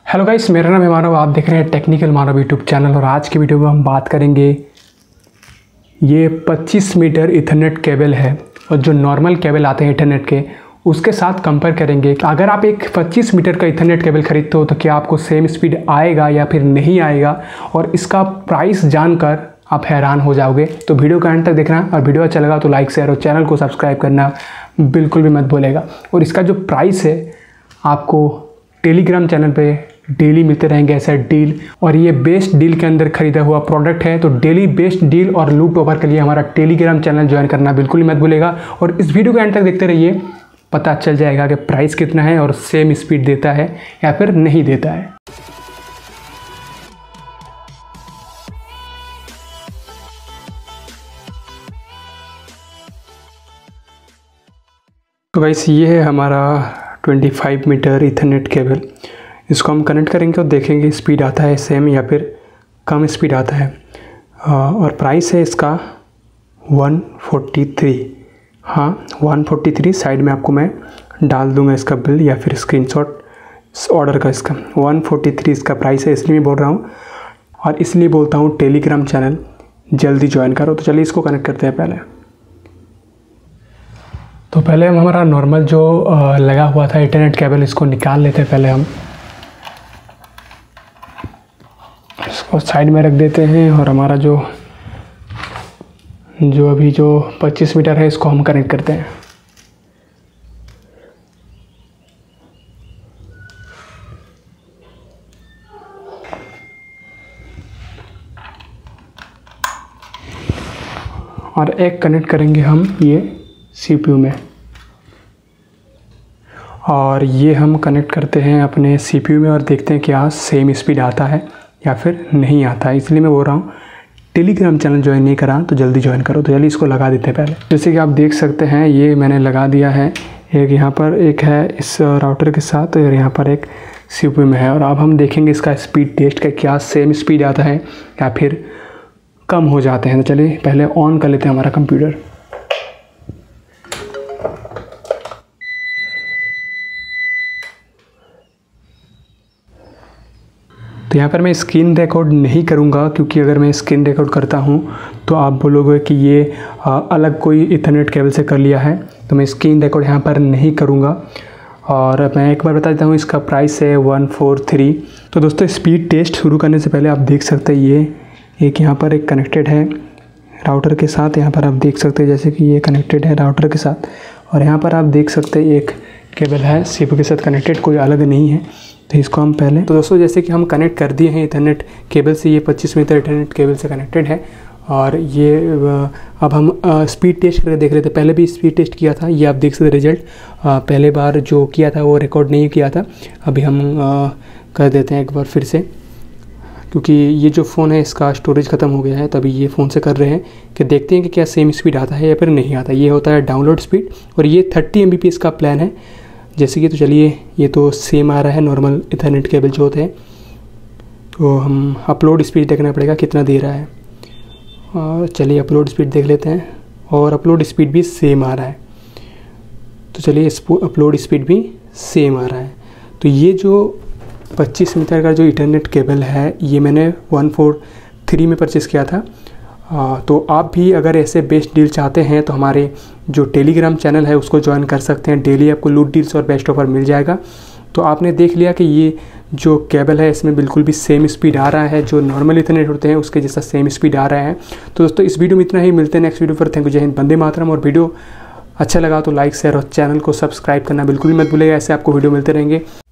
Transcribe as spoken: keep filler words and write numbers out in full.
Hello guys, मेरा नाम है मानव। आप देख रहे हैं टेक्निकल मानव यूट्यूब चैनल। और आज की वीडियो में हम बात करेंगे, ये पच्चीस मीटर इथरनेट केबल है और जो नॉर्मल केबल आते हैं इंटरनेट के उसके साथ कंपेयर करेंगे। अगर आप एक पच्चीस मीटर का इथरनेट केबल खरीदते हो तो क्या आपको सेम स्पीड आएगा या फिर नहीं आएगा, और इसका प्राइस जानकर आप हैरान हो जाओगे। तो वीडियो का एंड तक देखना, और वीडियो अच्छा लगा तो लाइक शेयर और चैनल को सब्सक्राइब करना बिल्कुल भी मत भूलेगा। और इसका जो प्राइस है आपको टेलीग्राम चैनल पे डेली मिलते रहेंगे ऐसा डील, और ये बेस्ट डील के अंदर खरीदा हुआ प्रोडक्ट है। तो डेली बेस्ट डील और लूट ओवर के लिए हमारा टेलीग्राम चैनल ज्वाइन करना बिल्कुल ही मत भूलेगा। और इस वीडियो के एंड तक देखते रहिए, पता चल जाएगा कि प्राइस कितना है और सेम स्पीड देता है या फिर नहीं देता है। तो गाइस, ये है हमारा पच्चीस मीटर इथरनेट केबल। इसको हम कनेक्ट करेंगे और देखेंगे स्पीड आता है सेम या फिर कम स्पीड आता है। और प्राइस है इसका एक सौ तैंतालीस। हाँ, एक सौ तैंतालीस। साइड में आपको मैं डाल दूंगा इसका बिल या फिर स्क्रीनशॉट ऑर्डर का। इसका एक सौ तैंतालीस का प्राइस है, इसलिए मैं बोल रहा हूँ। और इसलिए बोलता हूँ टेलीग्राम चैनल जल्दी ज्वाइन करो। तो चलिए इसको कनेक्ट करते हैं। पहले तो पहले हम हमारा नॉर्मल जो लगा हुआ था इंटरनेट केबल, इसको निकाल लेते हैं। पहले हम इसको साइड में रख देते हैं और हमारा जो जो अभी जो पच्चीस मीटर है इसको हम कनेक्ट करते हैं। और एक कनेक्ट करेंगे हम ये सीपीयू में, और ये हम कनेक्ट करते हैं अपने सीपीयू में और देखते हैं क्या सेम स्पीड आता है या फिर नहीं आता है। इसलिए मैं बोल रहा हूँ टेलीग्राम चैनल ज्वाइन नहीं करा तो जल्दी ज्वाइन करो। तो चलिए इसको लगा देते हैं। पहले जैसे कि आप देख सकते हैं, ये मैंने लगा दिया है। एक यहाँ पर एक है इस राउटर के साथ, और यहाँ पर एक सीपीयू में है। और अब हम देखेंगे इसका स्पीड टेस्ट का, क्या सेम स्पीड आता है या फिर कम हो जाते हैं। तो चलिए पहले ऑन कर लेते हैं हमारा कंप्यूटर। तो यहाँ पर मैं स्क्रीन रिकॉर्ड नहीं करूँगा, क्योंकि अगर मैं स्क्रीन रिकॉर्ड करता हूँ तो आप बोलोगे कि ये अलग कोई इथरनेट केबल से कर लिया है। तो मैं स्क्रीन रिकॉर्ड यहाँ पर नहीं करूँगा। और मैं एक बार बता देता हूँ, इसका प्राइस है एक सौ तैंतालीस। तो दोस्तों, स्पीड टेस्ट शुरू करने से पहले आप देख सकते हैं ये एक यहाँ पर एक कनेक्टेड है राउटर के साथ। यहाँ पर आप देख सकते हैं जैसे कि ये कनेक्टेड है राउटर के साथ, और यहाँ पर आप देख सकते हैं एक केबल है सीपीयू के साथ कनेक्टेड, कोई अलग नहीं है। तो इसको हम पहले तो दोस्तों जैसे कि हम कनेक्ट कर दिए हैं इथरनेट केबल से, ये पच्चीस मीटर इथरनेट केबल से कनेक्टेड है। और ये अब हम स्पीड टेस्ट करके देख रहे थे। पहले भी स्पीड टेस्ट किया था, ये आप देख सकते रिजल्ट। पहले बार जो किया था वो रिकॉर्ड नहीं किया था, अभी हम आ, कर देते हैं एक बार फिर से, क्योंकि ये जो फ़ोन है इसका स्टोरेज ख़त्म हो गया है। तभी ये फ़ोन से कर रहे हैं कि देखते हैं कि क्या सेम स्पीड आता है या फिर नहीं आता। ये होता है डाउनलोड स्पीड, और ये thirty M B P S का प्लान है जैसे कि। तो चलिए, ये तो सेम आ रहा है नॉर्मल इथरनेट केबल जो होते हैं। तो हम अपलोड स्पीड देखना पड़ेगा कितना दे रहा है। और चलिए अपलोड स्पीड देख लेते हैं, और अपलोड स्पीड भी सेम आ रहा है। तो चलिए अपलोड स्पीड भी सेम आ रहा है। तो ये जो पच्चीस मीटर का जो इंटरनेट केबल है, ये मैंने एक सौ तैंतालीस में परचेज़ किया था। आ, तो आप भी अगर ऐसे बेस्ट डील चाहते हैं तो हमारे जो टेलीग्राम चैनल है उसको ज्वाइन कर सकते हैं। डेली आपको लूट डील्स और बेस्ट ऑफर मिल जाएगा। तो आपने देख लिया कि ये जो केबल है इसमें बिल्कुल भी सेम स्पीड आ रहा है, जो नॉर्मल इथरनेट होते हैं उसके जैसा सेम स्पीड आ रहा है। तो दोस्तों, इस वीडियो में इतना ही। मिलते हैं नेक्स्ट वीडियो पर। थैंक यू, जय हिंद, वंदे मातरम। और वीडियो अच्छा लगा तो लाइक शेयर और चैनल को सब्सक्राइब करना बिल्कुल भी मत भूलिएगा। ऐसे आपको वीडियो मिलते रहेंगे।